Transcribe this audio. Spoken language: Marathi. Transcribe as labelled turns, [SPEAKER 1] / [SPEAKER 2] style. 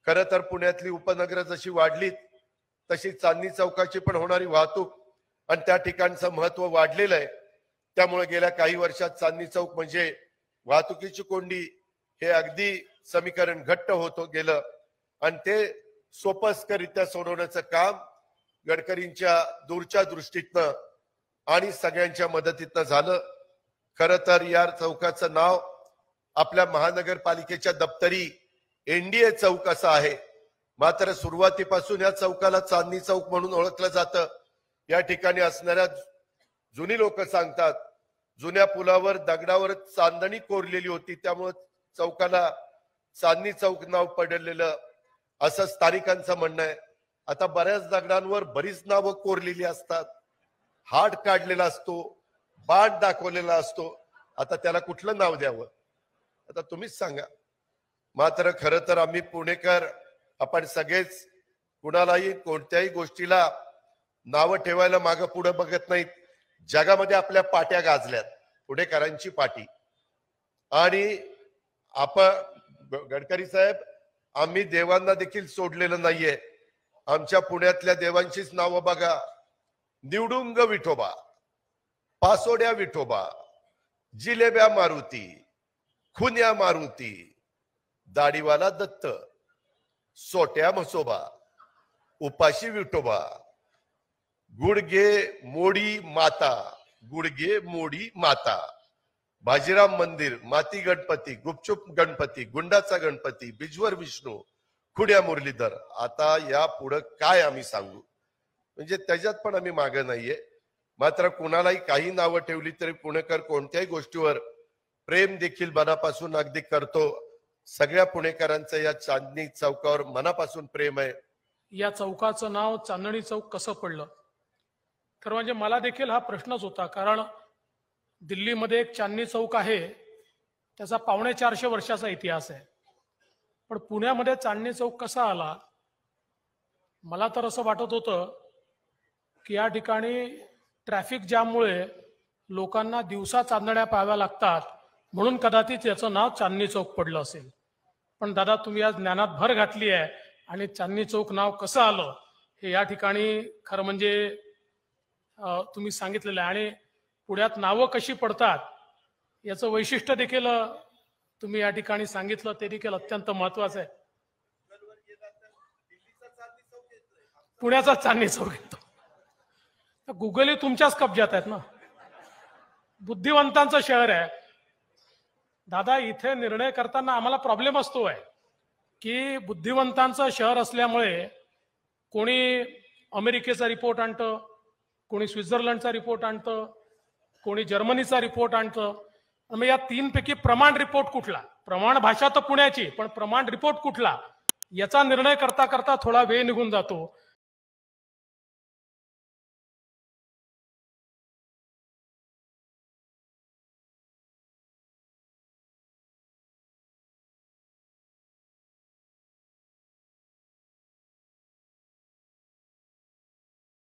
[SPEAKER 1] खरं तर पुण्यातली उपनगरं जशी वाढलीत तशी चांदणी चौकाची पण होणारी वाहतूक आणि त्या ठिकाणचं महत्व वाढलेलं आहे. त्यामुळे गेल्या काही वर्षात चांदणी चौक म्हणजे वाहतुकीची कोंडी हे अगदी समीकरण घट्ट होत गेलं आणि ते सोपस्करित्या सोडवण्याचं काम गडकरींच्या दूरच्या दृष्टीतनं आणि सगळ्यांच्या मदतीतनं झालं. खरं तर या चौकाचं नाव आपल्या महानगरपालिकेच्या दप्तरी एनडीए चौक असं आहे, मात्र सुरुवातीपासून या चौकाला चांदणी चौक म्हणून ओळखलं जातं. या ठिकाणी असणाऱ्या जुनी लोक सांगतात जुन्या पुलावर दगडावर चांदणी कोरलेली होती, त्यामुळे चौकाला चांदणी चौक नाव पडलेलं असं स्थानिकांचं म्हणणं आहे. आता बऱ्याच दगडांवर बरीच नावं कोरलेली असतात, हात काढलेला असतो, बाण दाखवलेला असतो, आता त्याला कुठलं नाव द्यावं आता तुम्हीच सांगा. मात्र खरं तर आम्ही पुणेकर आपण सगळेच कुणालाही कोणत्याही गोष्टीला नावं ठेवायला मागं पुढे बघत नाहीत. जगामध्ये आपल्या पाट्या गाजल्यात, पुणेकरांची पाटी. आणि आपण गडकरी साहेब आम्ही देवांना देखील सोडलेलं नाहीये. आमच्या पुण्यातल्या देवांचीच नावं बघा, निवडुंग विठोबा, पासोड्या विठोबा, जिलेब्या मारुती, खुन्या मारुती, दाढीवाला दत्त, सोट्या म्हसोबा, उपाशी विठोबा, गुडगे मोडी माता, गुडगे मोडी माता, बाजीराम मंदिर, माती गणपती, गुपचूप गणपती, गुंडाचा गणपती, बिजवर विष्णू, खुड्या मुरलीधर. आता या पुढं काय आम्ही सांगू, म्हणजे त्याच्यात पण आम्ही मागे नाहीये. मात्र कुणालाही काही नावं ठेवली तरी पुणेकर कोणत्याही गोष्टीवर प्रेम देखील मनापासून अगदी करतो. सगळ्या पुणेकरांचं या चांदणी चौकावर मनापासून प्रेम आहे.
[SPEAKER 2] या चौकाचं नाव चांदणी चौक कसं पडलं, खरं म्हणजे मला देखील हा प्रश्नच होता. कारण दिल्लीमध्ये एक चांदणी चौक आहे, त्याचा 450 वर्षाचा इतिहास आहे, पण पुण्यामध्ये चांदणी चौक कसा आला. मला तर असं वाटत होतं की या ठिकाणी ट्रॅफिक जाममुळे लोकांना दिवसा चांदण्या पाहाव्या लागतात, म्हणून कदाचित याचं नाव चांदणी चौक पडलं असेल. पण दादा तुम्ही आज ज्ञानात भर घातली आहे आणि चांदणी चौक नाव कसं आलं हे या ठिकाणी खरं म्हणजे तुम्ही सांगितलेलं आहे. आणि पुण्यात नावं कशी पडतात याचं वैशिष्ट्य देखील तुम्ही या ठिकाणी सांगितलं, ते देखील अत्यंत महत्वाचं आहे. पुण्याचा चांदणी चौक येतो, गुगल तुमच्याच कब्जात आहेत ना, बुद्धिवंतांचं शहर आहे. दादा इथे निर्णय करताना आम्हाला प्रॉब्लेम असतो आहे की बुद्धिवंतांचं शहर असल्यामुळे कोणी अमेरिकेचा रिपोर्ट आणतं, कोणी स्वित्झर्लंडचा रिपोर्ट आणतं, कोणी जर्मनीचा रिपोर्ट आणतं. मग या तीनपैकी प्रमाण रिपोर्ट कुठला, प्रमाण भाषा तर पुण्याची पण प्रमाण रिपोर्ट कुठला याचा निर्णय करता करता थोडा वेळ निघून जातो.